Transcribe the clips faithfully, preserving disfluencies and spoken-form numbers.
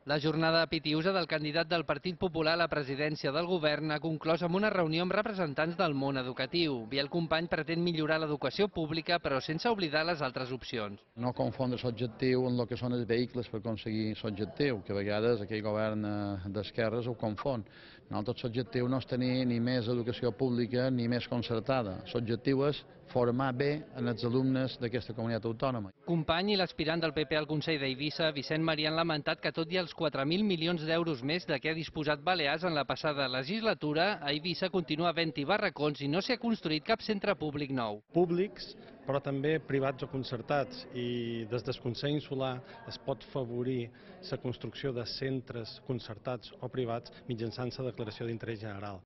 La jornada de pitiusa del candidat del Partit Popular a la presidència del govern ha conclòs amb una reunió amb representants del món educatiu. Biel Company pretén millorar l'educació pública, però sense oblidar les altres opcions. No confondre l'objectiu amb el que són els vehicles per aconseguir l'objectiu, que a vegades aquell govern d'esquerres ho confon. Nosaltres l'objectiu no és tenir ni més educació pública ni més concertada. L'objectiu és formar bé els alumnes d'aquesta comunitat autònoma. Company i l'aspirant del P P al Consell d'Eivissa, Vicent Marí, han lamentat que tot i els quatre mil milions d'euros més de què ha disposat Balears en la passada legislatura, a Eivissa continua havent-hi barracons i no s'hi ha construït cap centre públic nou. Públics, però també privats o concertats, i des del Consell Insular es pot favorir la construcció de centres concertats o privats mitjançant la declaració d'interès general.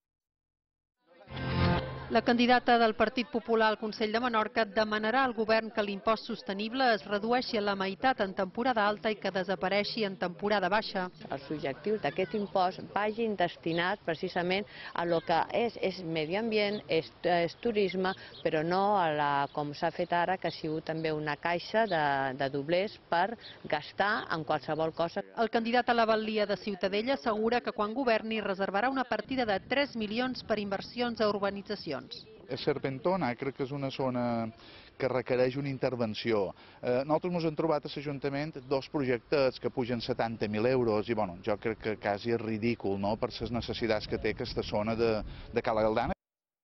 La candidata del Partit Popular al Consell de Menorca demanarà al govern que l'impost sostenible es redueixi a la meitat en temporada alta i que desapareixi en temporada baixa. Els objectius d'aquest impost vagin destinats precisament a lo que és, és medi ambient, és, és turisme, però no a la, com s'ha fet ara, que ha sigut també una caixa de, de doblers per gastar en qualsevol cosa. El candidat a la Batllia de Ciutadella assegura que quan governi reservarà una partida de tres milions per inversions a urbanitzacions. Serpentona crec que és una zona que requereix una intervenció. Eh, nosaltres ens hem trobat a l'Ajuntament dos projectes que pugen setanta mil euros i bueno, jo crec que quasi és ridícul, no?, per les necessitats que té aquesta zona de, de Cala Galdana.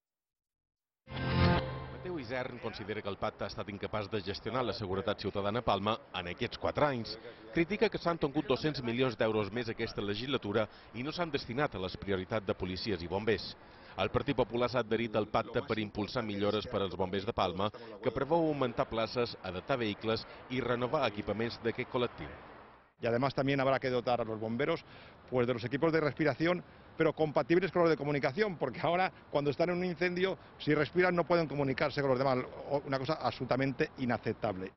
Mateu Isern considera que el pacte ha estat incapaç de gestionar la seguretat ciutadana a Palma en aquests quatre anys. Critica que s'han tingut dos-cents milions d'euros més aquesta legislatura i no s'han destinat a les prioritats de policies i bombers. El Partit Popular s'ha adherit al pacte per impulsar millores per als bombers de Palma, que preveu augmentar places, adaptar vehicles y renovar equipamientos de aquest col·lectiu. Y además también habrá que dotar a los bomberos pues, de los equipos de respiración, pero compatibles con los de comunicación, porque ahora cuando están en un incendio, si respiran no pueden comunicarse con los demás, una cosa absolutamente inaceptable.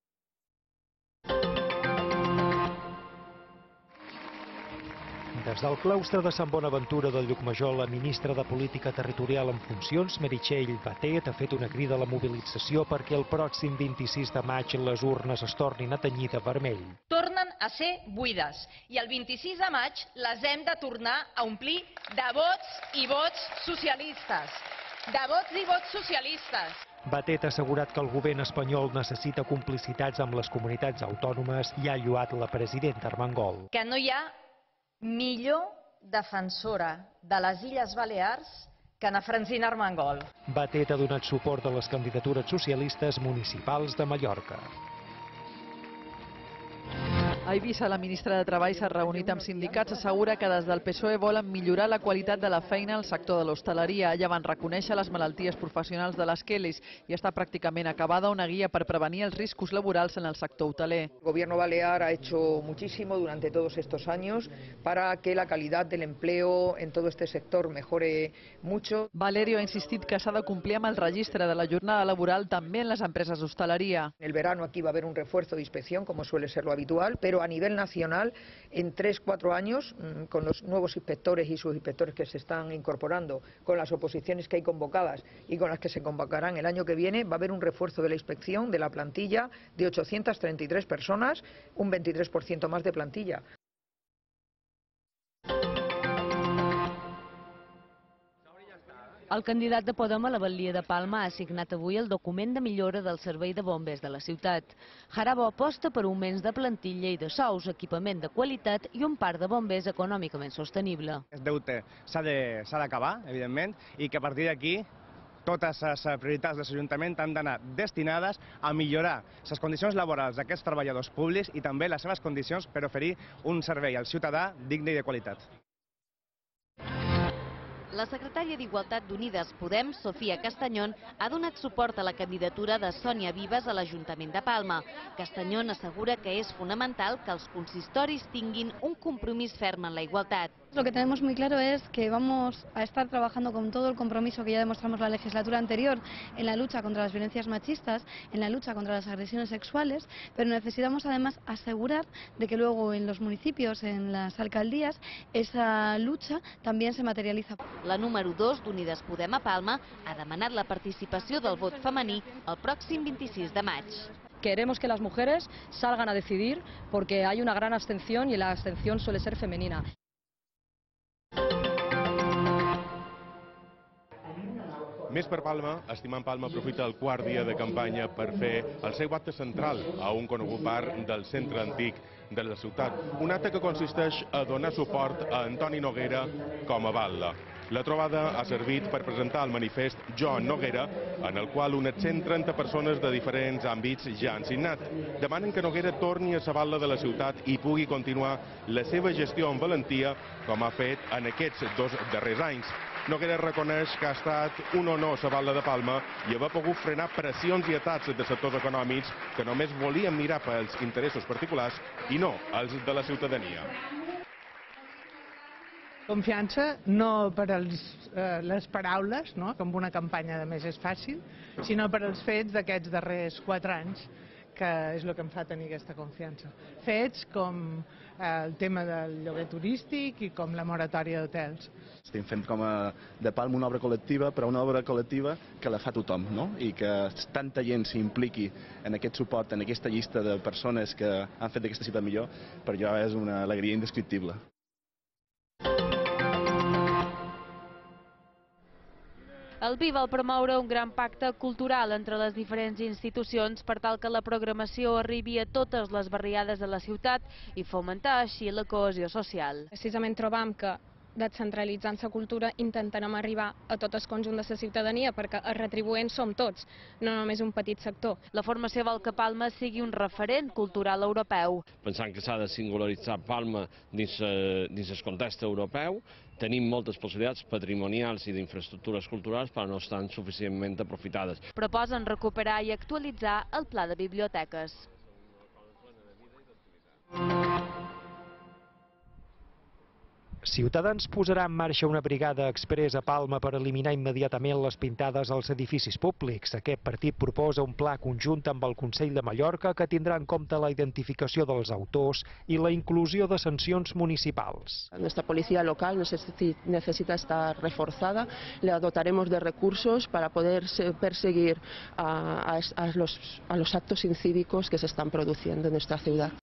Des del claustre de Sant Bonaventura de Llucmajor, la ministra de Política Territorial en funcions, Meritxell Batet, ha fet una crida a la mobilització perquè el pròxim vint-i-sis de maig les urnes es tornin a tenyir de vermell. Tornen a ser buides i el vint-i-sis de maig les hem de tornar a omplir de vots i vots socialistes. De vots i vots socialistes. Batet ha assegurat que el govern espanyol necessita complicitats amb les comunitats autònomes i ha lloat la presidenta Armengol. Que no hi ha millor defensora de les Illes Balears que na Francina Armengol. Batet ha donat suport a les candidatures socialistes municipals de Mallorca. A Eivissa, la ministra de Treball s'ha reunit amb sindicats, assegura que des del P S O E volen millorar la qualitat de la feina al sector de l'hostaleria. Ja van reconèixer les malalties professionals de les Kellys i està pràcticament acabada una guia per prevenir els riscos laborals en el sector hoteler. El gobierno balear ha hecho muchísimo durante todos estos años para que la calidad del empleo en todo este sector mejore mucho. Valerio ha insistit que s'ha de complir amb el registre de la jornada laboral també en les empreses d'hostaleria. En el verano aquí va a haber un refuerzo de inspección, como suele ser lo habitual, pero a nivel nacional, en tres, cuatro años, con los nuevos inspectores y subinspectores que se están incorporando, con las oposiciones que hay convocadas y con las que se convocarán el año que viene, va a haber un refuerzo de la inspección de la plantilla de ochocientas treinta y tres personas, un veintitrés por ciento más de plantilla. El candidat de Podem a la Batllia de Palma ha signat avui el document de millora del servei de bombers de la ciutat. Jarabo aposta per augments de plantilla i de sous, equipament de qualitat i un parc de bombers econòmicament sostenible. El deute s'ha d'acabar, evidentment, i que a partir d'aquí totes les prioritats de l'Ajuntament han d'anar destinades a millorar les condicions laborals d'aquests treballadors públics i també les seves condicions per oferir un servei al ciutadà digne i de qualitat. La secretària d'Igualtat d'Unides Podem, Sofia Castanyon, ha donat suport a la candidatura de Sònia Vives a l'Ajuntament de Palma. Castanyon assegura que és fonamental que els consistoris tinguin un compromís ferm en la igualtat. Lo que tenemos muy claro es que vamos a estar trabajando con todo el compromiso que ya demostramos la legislatura anterior en la lucha contra las violencias machistas, en la lucha contra las agresiones sexuales, pero necesitamos además asegurar de que luego en los municipios, en las alcaldías, esa lucha también se materializa. La número dos d'Unides Podem a Palma ha demanat la participació del vot femení el pròxim vint-i-sis de maig. queremos que las mujeres salgan a decidir porque hay una gran abstención y la abstención suele ser femenina. Més per Palma, Estimant Palma aprofita el quart dia de campanya per fer el seu acte central a un conegut bar del centre antic de la ciutat. Un acte que consisteix a donar suport a Antoni Noguera com a batlle. La trobada ha servit per presentar el manifest Jo en Noguera, en el qual unes cent trenta persones de diferents àmbits ja han signat. Demanen que Noguera torni a ser batlle de la ciutat i pugui continuar la seva gestió amb valentia, com ha fet en aquests dos darrers anys. Noguera reconeix que ha estat un honor ser batlle de Palma i haver pogut frenar pressions i atacs de sectors econòmics que només volien mirar pels interessos particulars i no els de la ciutadania. Confiança no per als, eh, les paraules, no? Com una campanya de més és fàcil, sinó per als fets d'aquests darrers quatre anys, que és el que em fa tenir aquesta confiança. Fets com eh, el tema del lloguer turístic i com la moratòria d'hotels. Estem fent com a de Palma una obra col·lectiva, però una obra col·lectiva que la fa tothom, no? I que tanta gent s'impliqui en aquest suport, en aquesta llista de persones que han fet d'aquesta ciutat millor, per jo és una alegria indescriptible. El Pi vol promoure un gran pacte cultural entre les diferents institucions per tal que la programació arribi a totes les barriades de la ciutat i fomentar així la cohesió social. Precisament trobam que descentralitzant la cultura intentarem arribar a tot el conjunt de la ciutadania perquè els retribuents som tots, no només un petit sector. La formació vol que Palma sigui un referent cultural europeu. Pensant que s'ha de singularitzar Palma dins, dins el context europeu, tenim moltes possibilitats patrimonials i d'infraestructures culturals però no estan suficientment aprofitades. Proposen recuperar i actualitzar el pla de biblioteques. Ciutadans posarà en marxa una brigada exprés a Palma per eliminar immediatament les pintades als edificis públics. Aquest partit proposa un pla conjunt amb el Consell de Mallorca que tindrà en compte la identificació dels autors i la inclusió de sancions municipals. Nuestra policía local necesita estar reforzada. Le dotaremos de recursos para poder perseguir a, a, a, los, a los actos incívicos que se están produciendo en nuestra ciudad.